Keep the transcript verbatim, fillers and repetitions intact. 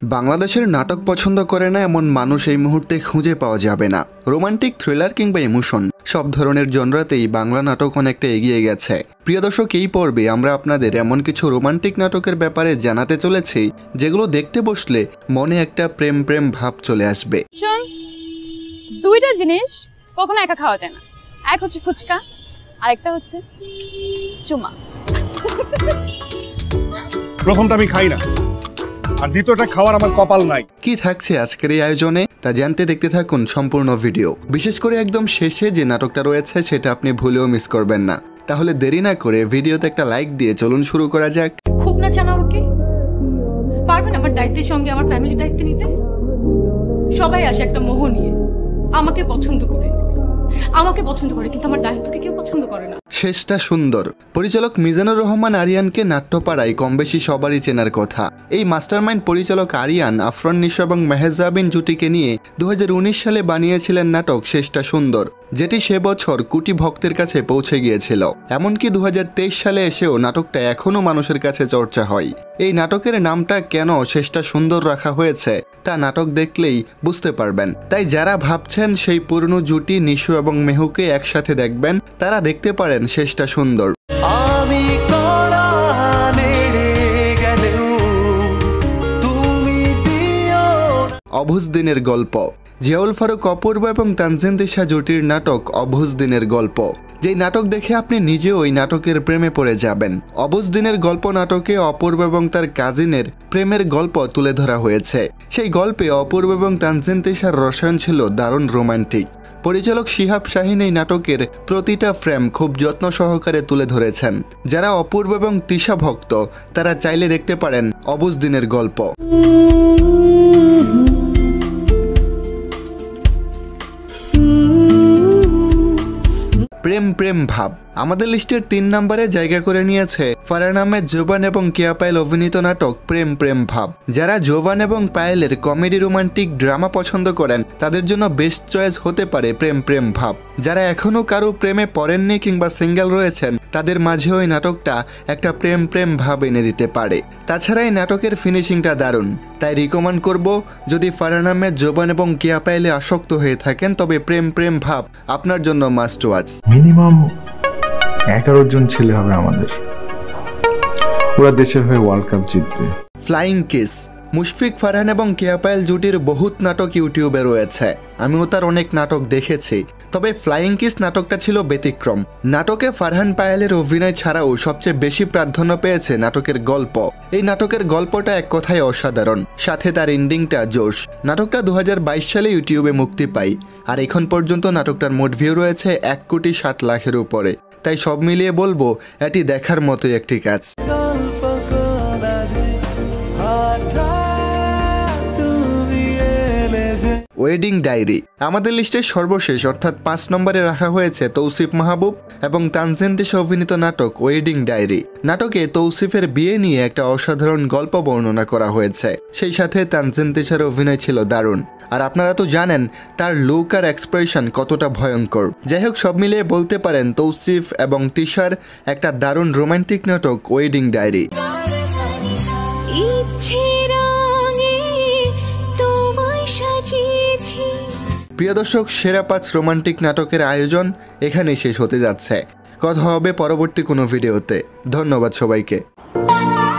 বাংলাদেশের নাটক পছন্দ করে না এমন মানুষ এই মুহূর্তে খুঁজে পাওয়া যাবে না। রোমান্টিক, থ্রিলার কিংবা ইমোশন সব ধরনের জনরাতেই বাংলা নাটক অনেকটা এগিয়ে গেছে। প্রিয় দর্শক, এই পর্বে আমরা আপনাদের এমন কিছু রোমান্টিক নাটকের ব্যাপারে জানাতে চলেছি যেগুলো দেখতে বসলে মনে একটা প্রেম প্রেম ভাব চলে আসবে। দুইটা জিনিস কখনো একা খাওয়া যায় না, এক হচ্ছে ফুচকা, আরেকটা হচ্ছে চুমা। প্রথমটা আমি খাই না, আর দ্বিতীয়টা খাওয়ার আমার কপাল নাই। কি থাকছে আজকের এই আয়োজনে তা জানতে দেখতে থাকুন সম্পূর্ণ ভিডিও। বিশেষ করে একদম শেষে যে নাটকটা রয়েছে সেটা আপনি ভুলেও মিস করবেন না। তাহলে দেরি না করে ভিডিওতে একটা লাইক দিয়ে চলুন শুরু করা যাক। খুব না জানা আমাকে পারবেন আমার দায়িত্বের সঙ্গে আমার ফ্যামিলি দায়িত্ব নিতে? সবাই আসে একটা মোহ নিয়ে, আমাকে পছন্দ করে আমাকে পছন্দ করে কিন্তু আমার দায়িত্বকে কেউ পছন্দ করে না। শেষটা সুন্দর। পরিচালক মিজানুর রহমান আরিয়ানকে নাট্যপাড়ায় কম বেশি সবারই চেনার কথা। এই মাস্টারমাইন্ড পরিচালক আরিয়ান আফরান নিশো এবং মেহজাবিন জুটিকে নিয়ে দু হাজার উনিশ সালে বানিয়েছিলেন নাটক শেষটা সুন্দর, যেটি সে বছর কোটি ভক্তের কাছে পৌঁছে গিয়েছিল। এমনকি দু হাজার তেইশ সালে এসেও নাটকটা এখনও মানুষের কাছে চর্চা হয়। এই নাটকের নামটা কেন শেষটা সুন্দর রাখা হয়েছে তা নাটক দেখলেই বুঝতে পারবেন। তাই যারা ভাবছেন সেই পুরনো জুটি নিশো এবং মেহুকে একসাথে দেখবেন, তারা দেখতে পারেন শেষটা সুন্দর। অবুঝ দিনের গল্প। জিয়াউল ফারুক, অপূর্ব এবং তানজিন তিশা জুটির নাটক অবুঝ দিনের গল্প, যেই নাটক দেখে আপনি নিজেও ওই নাটকের প্রেমে পড়ে যাবেন। অবুঝ দিনের গল্প নাটকে অপূর্ব এবং তার কাজিনের প্রেমের গল্প তুলে ধরা হয়েছে। সেই গল্পে অপূর্ব এবং তানজিন তিশার রসায়ন ছিল দারুণ রোমান্টিক। পরিচালক শিহাব শাহিন এই নাটকের প্রতিটা ফ্রেম খুব যত্ন সহকারে তুলে ধরেছেন। যারা অপূর্ব এবং তিশা ভক্ত তারা চাইলে দেখতে পারেন অবুঝ দিনের গল্প। প্রেম প্রেম ভাব আমাদের লিস্টের তিন নম্বরে জায়গা করে নিয়েছে ফারহান আহমেদ, জোবান এবং কেয়া পায়েল অভিনীত নাটক প্রেম প্রেম ভাব। যারা জোবান এবং পায়েলের কমেডি রোমান্টিক ড্রামা পছন্দ করেন তাদের জন্য বেস্ট চয়েস হতে পারে প্রেম প্রেম ভাব। যারা এখনো কারো প্রেমে পড়েননি কিংবা সিঙ্গেল রয়েছেন তাদের মাঝেও এই নাটকটা একটা প্রেম প্রেম ভাব এনে দিতে পারে। তাছাড়া এই নাটকের ফিনিশিংটা দারুণ, তাই রিকমেন্ড করব যদি ফারহান আহমেদ, জোবান এবং কেয়া পায়েলে আসক্ত হয়ে থাকেন তবে প্রেম প্রেম ভাব আপনার জন্য মাস্ট ওয়াচ। মিনিমাম এগারো জন ছেলে হবে আমাদের, পুরো দেশের হয়ে ওয়ার্ল্ড কাপ জিতবে। Flying kiss. মুশফিক ফারহান এবং কেয়া পায়েল জুটির বহুত নাটক ইউটিউবে রয়েছে, আমিও তার অনেক নাটক দেখেছি, তবে ফ্লাইং কিস নাটকটা ছিল ব্যতিক্রম। নাটকে ফারহান পায়েলের অভিনয় ছাড়াও সবচেয়ে বেশি প্রাধান্য পেয়েছে নাটকের গল্প। এই নাটকের গল্পটা এক কথায় অসাধারণ, সাথে তার এন্ডিংটা জোশ। নাটকটা দু হাজার বাইশ সালে ইউটিউবে মুক্তি পায়, আর এখন পর্যন্ত নাটকটার মোট ভিউ রয়েছে এক কোটি ষাট লাখের উপরে। তাই সব মিলিয়ে বলবো এটি দেখার মতোই একটি কাজ। ওয়েডিং ডায়েরি আমাদের লিস্টের সর্বশেষ অর্থাৎ পাঁচ নম্বরে রাখা হয়েছে তৌসিফ মাহবুব এবং তানজিন তিশা অভিনীত নাটক ওয়েডিং ডায়েরি। নাটকে তৌসিফের বিয়ে নিয়ে একটা অসাধারণ গল্প বর্ণনা করা হয়েছে, সেই সাথে তানজিন তিশার অভিনয় ছিল দারুণ। আর আপনারা তো জানেন তার লুক আর এক্সপ্রেশন কতটা ভয়ঙ্কর। যাই হোক, সব মিলিয়ে বলতে পারেন তৌসিফ এবং তিশার একটা দারুণ রোমান্টিক নাটক ওয়েডিং ডায়েরি। প্রিয় দর্শক, সেরা পাঁচ রোমান্টিক নাটকের আয়োজন এখানেই শেষ হতে যাচ্ছে। কথা হবে পরবর্তী কোনো ভিডিওতে। ধন্যবাদ সবাইকে।